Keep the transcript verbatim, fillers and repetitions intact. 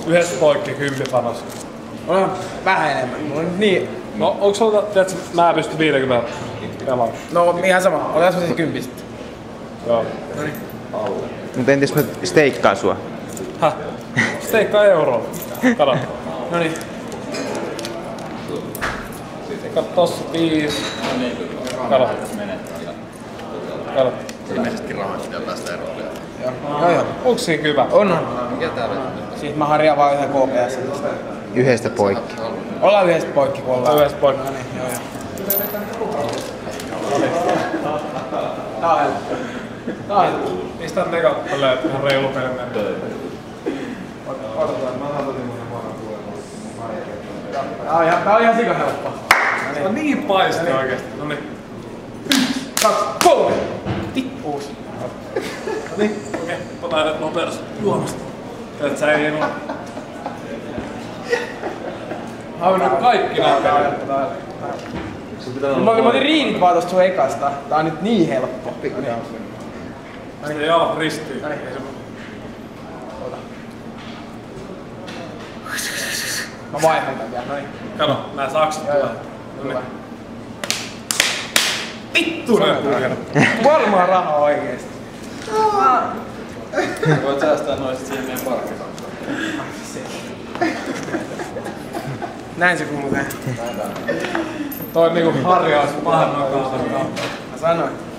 Yhdessä poikki kymppi panos. On vähän enemmän. Mulla on niin... No onks sulla, tiedätkö, mä pystyn viisikymmentä pelaamaan? No ihan sama. Otetaan siis kymppi sitten. Joo. Noniin. Mut entäs mä steikkaan sua? Häh? Steikkaa euroa. Kato. Noniin. Kato tossa viis. Kato. Kato. Ilmeisesti rahoista pitää päästä eroon. Joo, joo. joo. Onks siinä hyvä? On on. Mikä täällä on? Siis mä harjaan vaan yhden K P S. Yhdestä poikki. Ollaan yhdessä poikki, kun ollaan. Yhdessä poikki. No niin, joo joo. Tää on helppo. Tää on helppo. Pistää nekat tälleen ihan reilu pelimerkki. Odotetaan, mä otan tosi muuten vuonna kuulemaan. Tää on ihan, tää on ihan sika helppo. Se on niin paisti oikeesti. Noniin. Yksi, kaksi, kolme. Tippuus. Niin. Okei, otan nyt nopeasti juomasta. Et sä ei enää. Mä oon nyt kaikki nopeasti. Mä otin riidit vaan tosta sun ekasta. Tää on nyt niin helppo. Se jalat ristiin. Noniin. Ota. Mä vaihdan tän vielä, noniin. Kato, nää saksat Joo, joo. tulee. Hyvä. Vittu ne purjana. Varmaan rahaa oikeesti. Voit säästää noista siihen meidän parkkiin. Näin se kuuluu tehdä. Toi on niinku harjaus pahan noin kautta. Mä sanoin.